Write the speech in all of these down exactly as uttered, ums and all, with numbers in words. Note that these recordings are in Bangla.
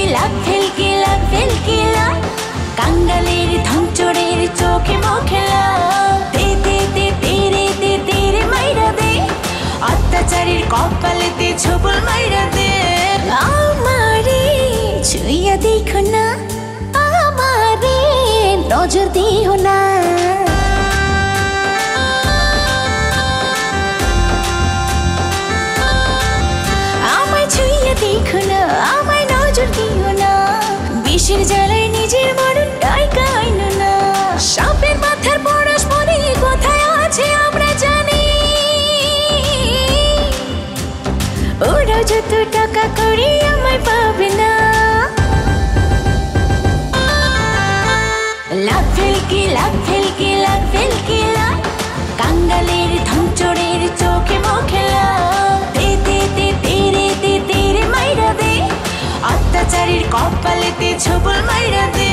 ফেলকিলা ফেলকিলা ফেলকিলা কাঙ্গালের ধনচোরের চোখে মুখেলা দে দে দে তেরে দে তেরে মাইরা দে অত্যাচারীর কপালেতে ছোবল মাইরা দে আমারে ছুঁইয়া দেখো না আমারে নজর দিও না আমায় ছুঁইয়া দেখো না আমায় নজর দিও না বিষের জ্বালায় নিজের মরণ ডাইকা আইনো না সাপের মাথার পরশ মনে কোথায় আছে আমরা জানি ওরা যত টাকা করি আমায় পাবে না লাভ ফেলকিলা ফেলকিলা ফেলকিলা কাঙ্গালের ধনচোরের চোখে মুখেলা দে দে দে তেরে দে তেরে মাইরা দে অত্যাচারীর কপালেতে ছোবল মাইরা দে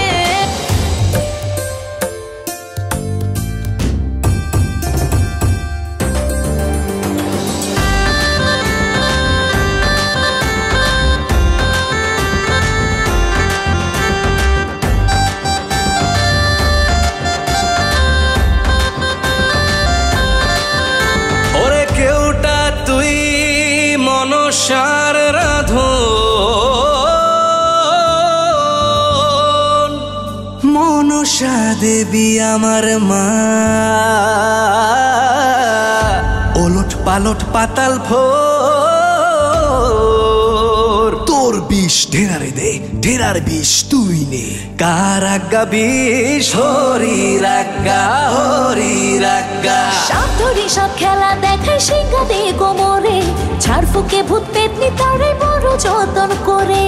মনসার রাধন মনসা দেবী আমার মা ওলট পালট পাতাল ভোর তোর বিষ ঢেরারে দে ঢেরার বিষ তুই নে কার আজ্ঞা বিষ হরি রাজ্ঞা হরি রাজ্ঞা সব ধরি সব খেলা দেখায় সিংহা দিয়ে কোমরে ঝাড় ফুকে ভূত পেতনি তারে বড় যতন করে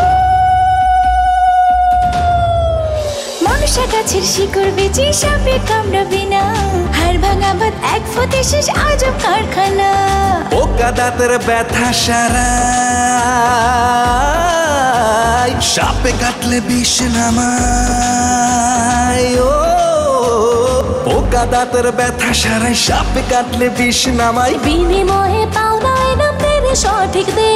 মনসা গাছের শিকড় বেঁচে সাপে কামড়াবে না হাড় ভাঙা ভাত এক ফোঁতে শেষ আজব কারখানা পোকা দাঁতের ব্যথা সারায় সাপে কাটলে বিষ নামায় ও পোকা দাঁতের ব্যথা সারায় সাপে কাটলে বিষ নামায় বিনিময়ে পাওনা এনাম তেরে সঠিক দে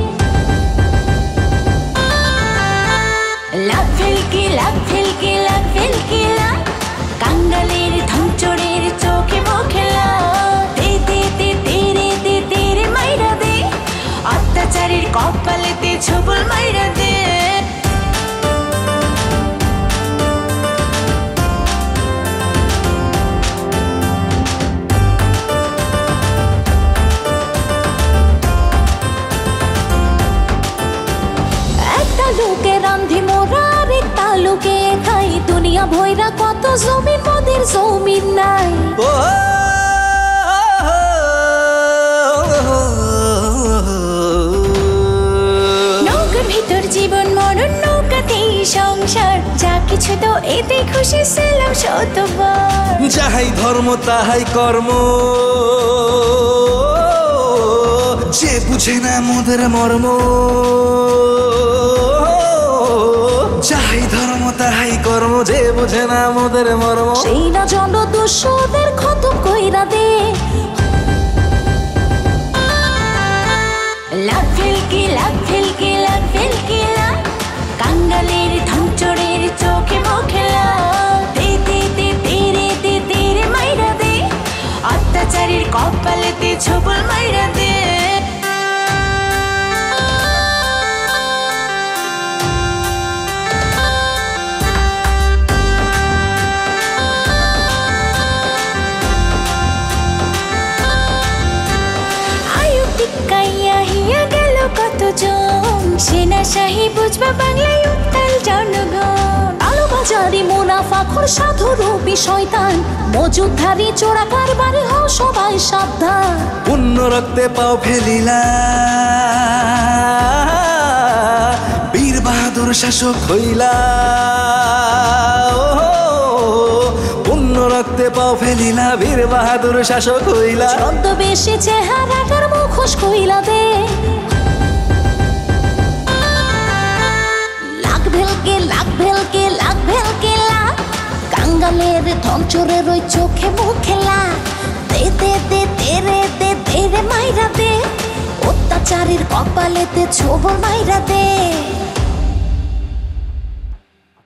লাভ ফেলকিলা ফেলকিলা ফেলকিলা কাঙ্গালের ধনচোরের চোখে মুখেলা দে দে দে তেরে দে তেরে মাইরা দে অত্যাচারীর কপালেতে ছোবল মাইরা দে লোকে রান্ধি মোরা আরেক তালুকে খাই দুনিয়া ভৈরা কত জমিন মোদের জমিন নাই নৌকার ভিতর জীবন মরণ নৌকাতেই সংসার যা কিছু তো এতে খুশি ছিলাম শতবার যাহাই ধর্ম তাহাই কর্ম যে বুঝে না মোদের মর্ম যাহাই ধর্ম তাহাই কর্ম যে বুঝে না মোদের মর্ম সেই না জন দুঃসদের খতম কইরা দে লাভ ফেলকিলা ফেলকিলা ফেলকিলা কাঙ্গালের ধনচোরের চোখে মুখেলা দে দে দে তেরে দে তেরে মাইরা দে অত্যাচারীর কপালেতে ছোবল মাইরা দে সেনা শাহী বুঝবা বাংলায় উত্তাল জনগণ আলো বাজারি মুনাফাখোর সাধু রূপী শয়তান মজুদধারী চোরা কারবারি হও সবাই সাবধান পুণ্য রক্তে পাও ফেলিলা বীর বাহাদুর শাসক হইলা পুণ্য রক্তে পাও ফেলিলা বীর বাহাদুর শাসক হইলা ছদ্মবেশে চেহারাটার মুখোশ কইলা দে ভেলকে লাগ ভেলকে লাগ ভেলকে লাগ কাঙ্গালের ধনচোরের ওই চোখে মুখেলা দে দে দে তেরে দে তেরে মাইরা দে অত্যাচারীর কপালেতে ছোবল মাইরা দে।